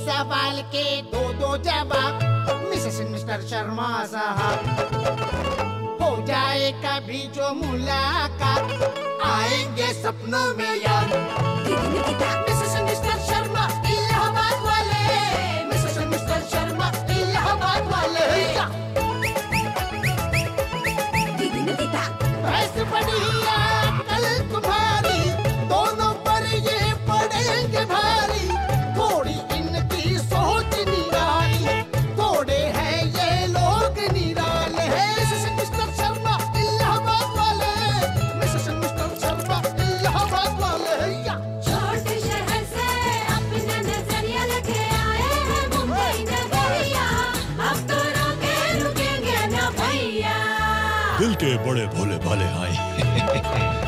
सवाल के दो दो जवाब मिसेस मिस्टर शर्मा साहब। हो जाए कभी जो मुलाकात आएंगे सपनों में याद। मिसेस मिस्टर शर्मा इलाहाबाद वाले, मिसेस मिस्टर शर्मा इलाहाबाद वाले। ऐसे बढ़िया कल तुम्हारी दोनों पर ये पड़ेंगे भारी। थोड़ी इनकी सोच निराली, थोड़े हैं ये लोग निराले। मिसेस मिस्टर शर्मा इलाहाबाद वाले, मिसेस मिस्टर शर्मा इलाहाबाद वाले। छोटे शहर से अपना नजरिया लेके आए हैं मुंबई नगरिया। अब तो रुकेंगे ना भैया। दिल के बड़े भोले भाले आए।